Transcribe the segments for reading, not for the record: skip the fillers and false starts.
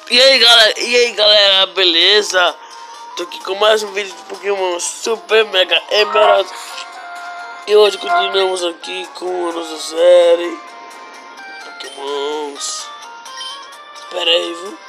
E aí galera, beleza? Tô aqui com mais um vídeo de Pokémon Super Mega Emerald. E hoje continuamos aqui com a nossa série Pokémons. Espera aí, viu?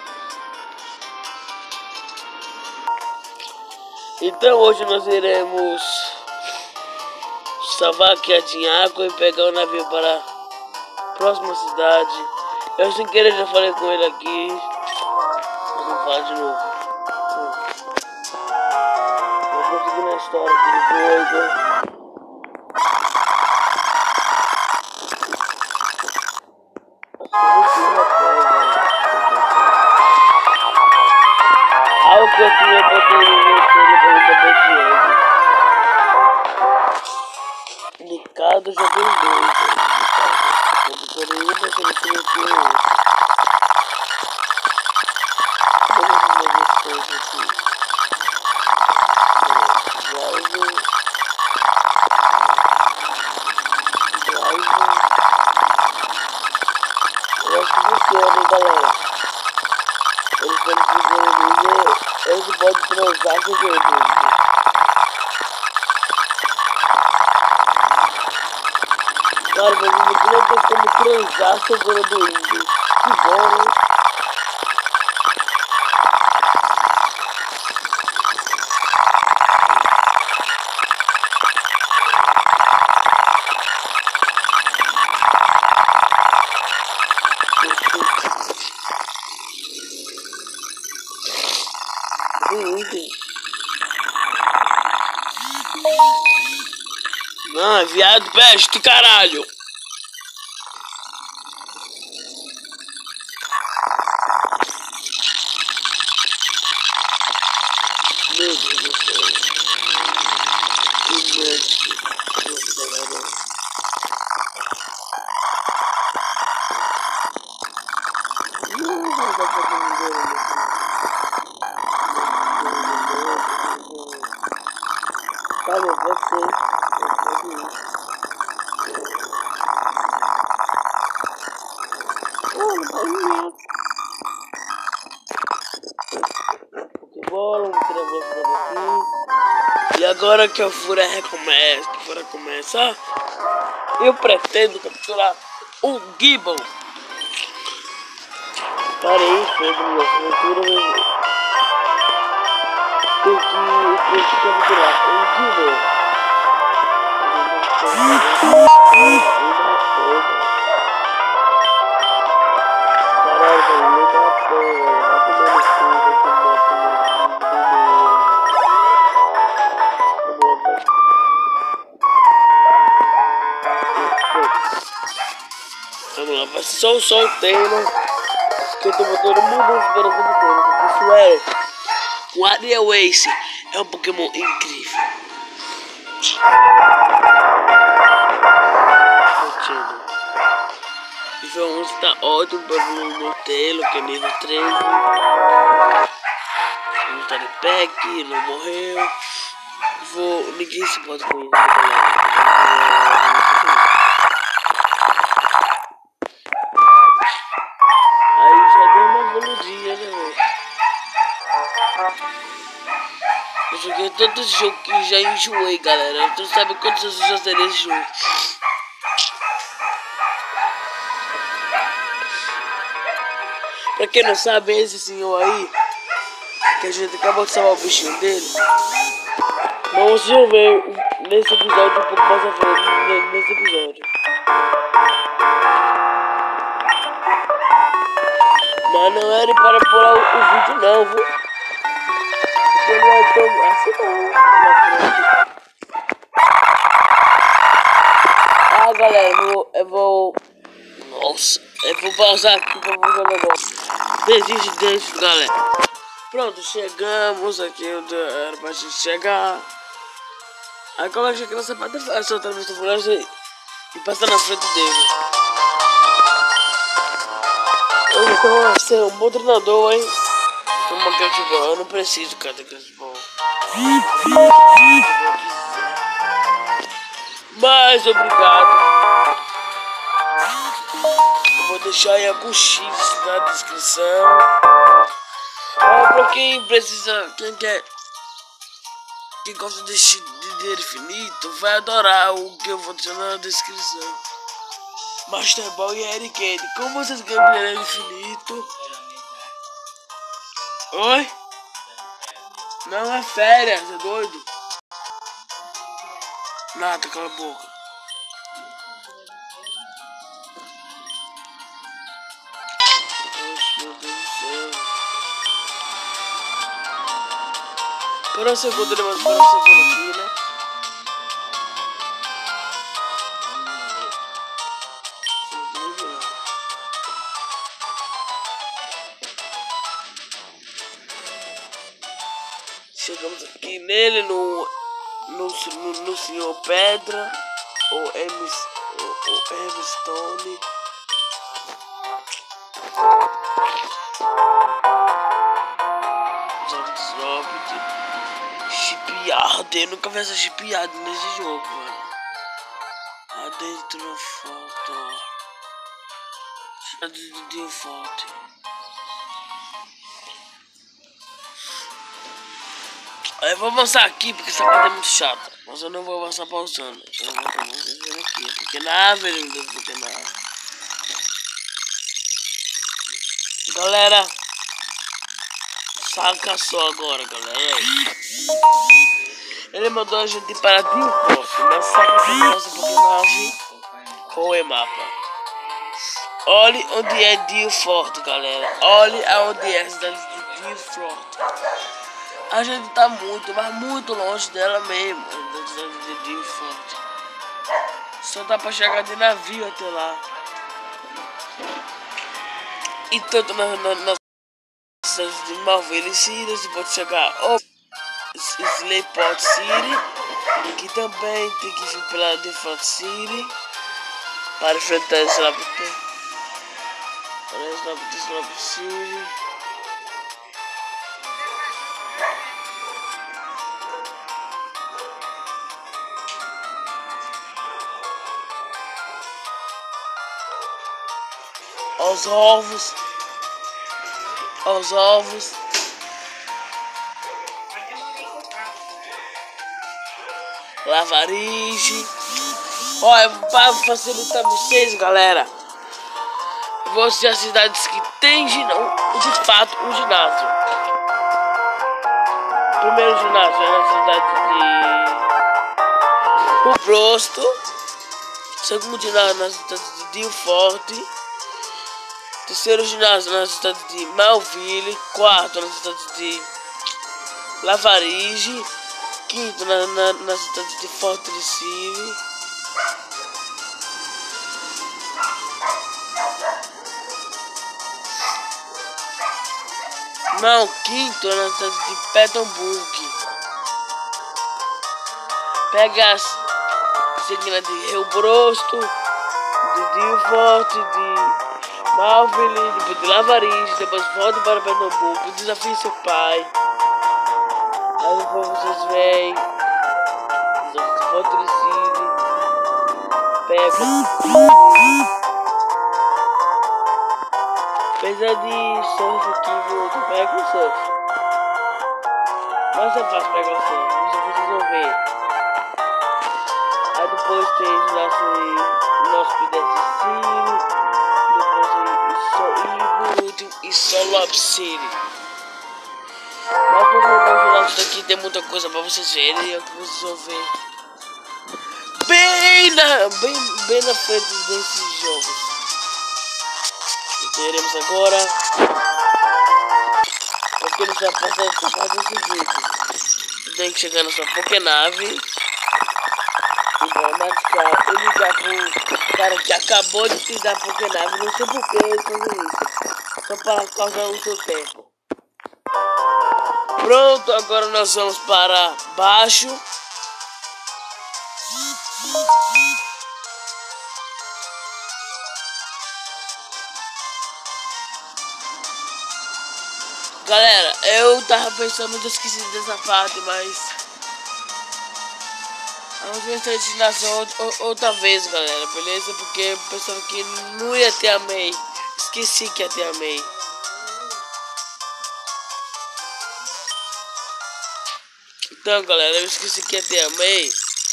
Então hoje nós iremos salvar aqui a Tinhaco e pegar o navio para a próxima cidade. Eu sem querer já falei com ele aqui. Mas vamos falar de novo. Vou conseguir na história que ele doido. Algo que eu tinha botado no meu telefone da Nicado já tem dois. Eu decorei um, mas eu não tinha outro. Eu acho que funciona, hein, galera. Eles quando quiserem eles podem transar com ele. Cara, mas não tem como transar segurando o índio. Que bom, né? Não, viado peste, caralho. Meu Deus do céu. Que merda. Calma, você. Bola, vamos tirar a velocidade aqui. E agora que a fúria começa, eu pretendo capturar o Gible. Parei, foi da minha aventura, mas eu preciso capturar o Gible. Vamos lá, vai ser só o solteiro. Que eu tô botando muito esperança no tempo. Isso é. O Ariel Ace é um Pokémon incrível. Nível 11 tá ótimo pra no Telo, que é nível 13. Não tá de pack, não morreu. Ninguém se pode com isso, galera. Aí já deu uma evoluidinha, né, velho? Eu joguei tanto esse jogo que já enjoei, galera. Tu sabe quantas vezes eu já zerei esse jogo? Pra quem não sabe, é esse senhor aí, que a gente acabou de salvar o bichinho dele. Mas vocês vão ver nesse episódio um pouco mais à frente, nesse episódio. Mas não era para pular o vídeo não, viu? Porque não é tão assim não. Ah, galera, eu vou... Nossa, eu vou pausar aqui pra fazer um negócio. Desiste, galera. Pronto, chegamos aqui onde era pra gente chegar. Aí como é que chega nessa parte? É só através do fulano e passar na frente dele. Eu vou ser um bom treinador, hein? Uma Crackball, eu não preciso, cara, de Crackball. Mas obrigado. Eu vou vou deixar aí algum X na descrição. Pra quem precisa, quem gosta de dinheiro infinito, vai adorar o que eu vou deixar na descrição. Master Ball e Harry Kane. Como vocês ganham dinheiro infinito? Oi? Não é férias, é doido? Nada, cala a boca. Meu Deus do céu. Espera um segundo, ele vai esperar um segundo aqui, né? Chegamos aqui nele, no Senhor Pedra, ou M Stone. Shipyard, eu nunca vi essa Shipyard nesse jogo, mano. Adentro foto. Adentro foto. Eu vou avançar aqui porque essa parte é muito chata. Mas eu não vou avançar pausando. Eu vou fazer aqui. Pequena árvore, meu Deus, pequena árvore. Galera, saca só agora, galera. Ele mandou a gente parar de um posto, mas saca essa pequena árvore com o mapa. Olhe onde é Dilfort, galera. Olhe aonde é a cidade de Dilfort. A gente tá muito, mas muito longe dela mesmo, da cidade de Dilfort. Só dá pra chegar de navio até lá. E tanto na cidade de Malville City, você pode chegar ao Slayport City, que também tem que vir pela Dilfort City para enfrentar esse Slayport City. Aos ovos. Lavarige. Olha, para facilitar vocês, galera, vou dizer as cidades que tem de fato um ginásio. Primeiro ginásio é na cidade de Rubrosto. Segundo ginásio na cidade de Dilfort. Terceiro ginásio na cidade de Malville. Quarto na cidade de Lavarige. Quinto na cidade de Fortress City. Não, quinto na cidade de Petomburg. Pega as seguindo de Rubrosto, de Dilfort, de Malville, depois de Lavarige, depois volta para Pernambuco, desafie seu pai. Aí depois vocês vêm, Fortress City, pega, apesar de surf aqui, eu pego o surf. Mas é fácil pegar o surf, vocês vão ver. Aí depois tem o nosso Pedestre City, e Solop City. Mas por favor, daqui tem muita coisa pra vocês verem e vocês vão ver bem na frente desses jogos. Teremos agora, porque ele já passa essa parte desse jeito. Você tem que chegar na sua Pokénave e vai ligar pro cara que acabou de te dar Pokénave. Não sei por que ele faz isso, só para causar o seu tempo. Pronto, agora nós vamos para baixo. Galera, eu tava pensando, eu esqueci dessa parte, mas vamos ver essa destinação outra vez, galera, beleza? Porque eu pensava que não ia ter a MEI. esqueci que até amei. Então, galera, eu esqueci que até amei.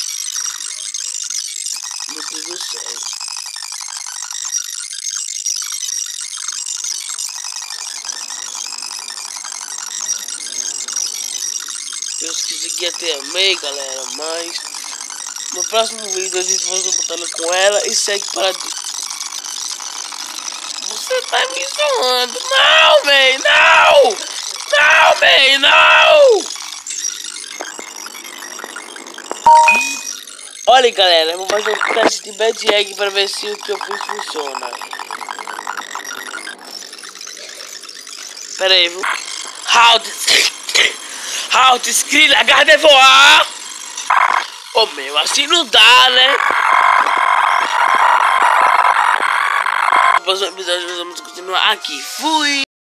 Meu Deus do céu. Eu esqueci que até amei, galera, mas no próximo vídeo a gente vai botando com ela e segue para... Você tá me zoando. Não, véi, não! Não, véi, não! Olha, galera, eu vou fazer um teste de bad egg para ver se o que eu fiz funciona. Pera aí, viu? Halt, screen, agarra voar! Ô, meu, assim não dá, né? No próximo episódio nós vamos continuar aqui. Fui!